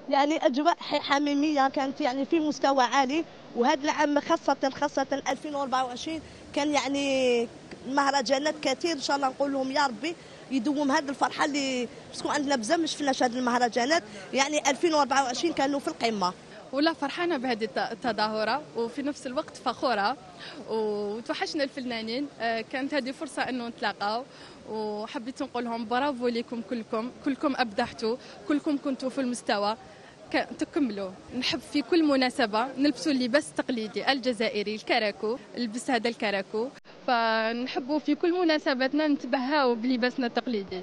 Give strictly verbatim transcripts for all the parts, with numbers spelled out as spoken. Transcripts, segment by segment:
يعني أجواء حميمية كانت يعني في مستوى عالي. وهذا العام خاصة خاصة ألفين وأربعة وعشرين كان يعني مهرجانات كثير، إن شاء الله نقول لهم يا ربي يدوم هذه الفرحة اللي باسكو عندنا بزاف ما شفناش هذه المهرجانات. يعني ألفين وأربعة وعشرين كانوا في القمة. ولا فرحانة بهذه التظاهرة وفي نفس الوقت فخورة وتوحشنا الفنانين. كانت هذه فرصة أنه نتلاقاو، وحبيت نقول لهم برافو لكم كلكم، كلكم أبدعتوا، كلكم كنتوا في المستوى، تكملوا. نحب في كل مناسبة نلبسوا اللباس التقليدي الجزائري الكراكو، نلبس هذا الكراكو، فنحبوا في كل مناسباتنا نتبهاو بلباسنا التقليدي.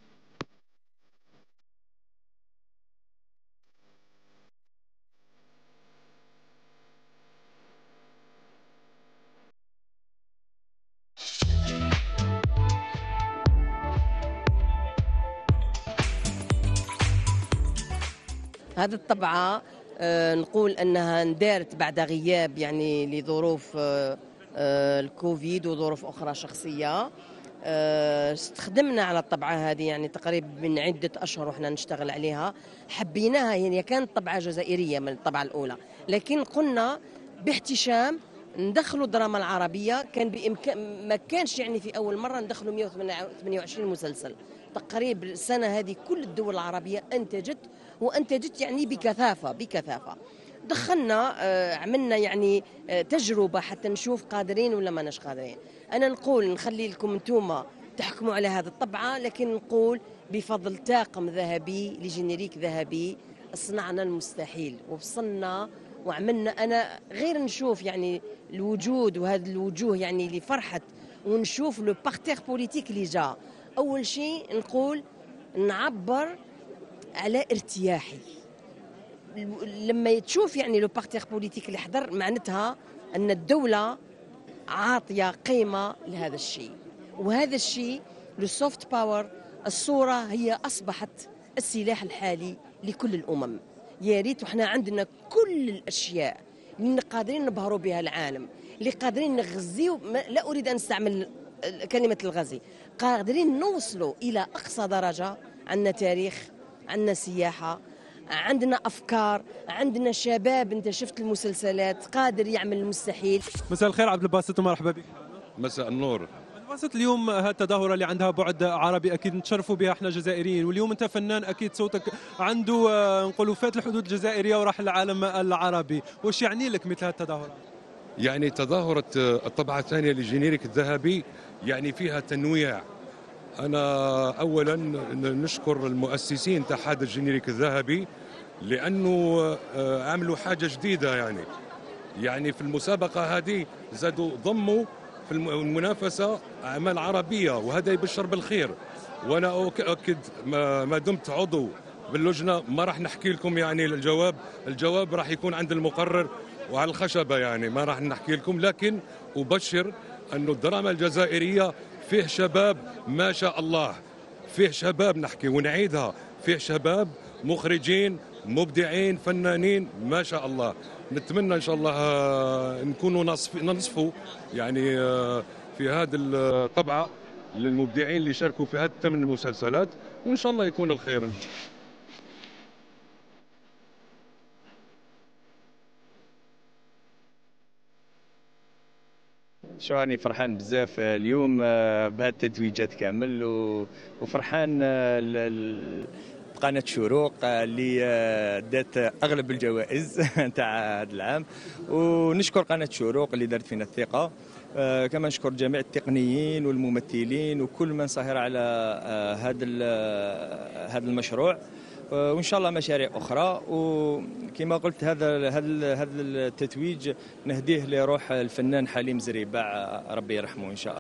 هذه الطبعة آه، نقول أنها اندارت بعد غياب يعني لظروف آه، آه، الكوفيد وظروف أخرى شخصية. آه، استخدمنا على الطبعة هذه يعني تقريبا من عدة أشهر وإحنا نشتغل عليها. حبيناها، يعني كانت طبعة جزائرية من الطبعة الأولى، لكن قلنا باحتشام ندخلوا الدراما العربية. كان بإمكان، ما كانش يعني في أول مرة ندخلوا مئة وثمانية وعشرين مسلسل تقريبا السنة هذه. كل الدول العربية أنتجت وأنتجت يعني بكثافة بكثافة. دخلنا آه، عملنا يعني آه، تجربة حتى نشوف قادرين ولا ما نش قادرين. أنا نقول نخلي لكم أنتم تحكموا على هذه الطبعة، لكن نقول بفضل طاقم ذهبي لجينيريك ذهبي صنعنا المستحيل ووصلنا وعملنا. أنا غير نشوف يعني الوجود وهذه الوجوه يعني اللي فرحت، ونشوف لو بارتير بوليتيك اللي جا. أول شيء نقول نعبر على ارتياحي. لما تشوف يعني لو بارتير بوليتيك اللي حضر، معناتها أن الدولة عاطية قيمة لهذا الشيء. وهذا الشيء لو سوفت باور، الصورة هي أصبحت السلاح الحالي لكل الأمم. يا ريت وإحنا عندنا كل الأشياء اللي قادرين نبهروا بها العالم، اللي قادرين نغزيو. لا أريد أن أستعمل كلمة الغزي، قادرين نوصلوا إلى أقصى درجة. عندنا تاريخ، عندنا سياحة، عندنا أفكار، عندنا شباب. أنت شفت المسلسلات قادر يعمل المستحيل. مساء الخير عبد الباسط ومرحبا بك. مساء النور. عبد الباسط، اليوم هالتظاهرة اللي عندها بعد عربي أكيد نتشرفوا بها احنا جزائريين، واليوم أنت فنان أكيد صوتك عنده آه، نقولوا فات الحدود الجزائرية وراح للعالم العربي. وش يعني لك مثل هالتظاهرات؟ يعني تظاهرة الطبعة الثانية للجينيريك الذهبي يعني فيها تنويع. أنا أولا نشكر المؤسسين تاع هذا الجينيريك الذهبي لأنه عملوا حاجة جديدة. يعني يعني في المسابقة هذه زادوا ضموا في المنافسة أعمال عربية، وهذا يبشر بالخير. وأنا أؤكد ما دمت عضو باللجنة ما راح نحكي لكم يعني الجواب الجواب راح يكون عند المقرر وعلى الخشبة، يعني ما راح نحكي لكم. لكن أبشر أن الدراما الجزائرية فيه شباب ما شاء الله، فيه شباب نحكي ونعيدها، فيه شباب مخرجين مبدعين فنانين ما شاء الله. نتمنى إن شاء الله نكونوا نصفوا يعني في هذه الطبعة للمبدعين اللي شاركوا في هذه الثمان مسلسلات، وإن شاء الله يكون الخير. شو راني فرحان بزاف اليوم بهاد التتويجات كامل، وفرحان قناة شروق اللي دات اغلب الجوائز نتاع هذا العام، ونشكر قناة شروق اللي دارت فينا الثقة. كما نشكر جميع التقنيين والممثلين وكل من سهر على هذا هذا المشروع، وان شاء الله مشاريع اخرى. وكما قلت هذا هذا هذا التتويج نهديه لروح الفنان حليم زريباع، ربي يرحمه ان شاء الله.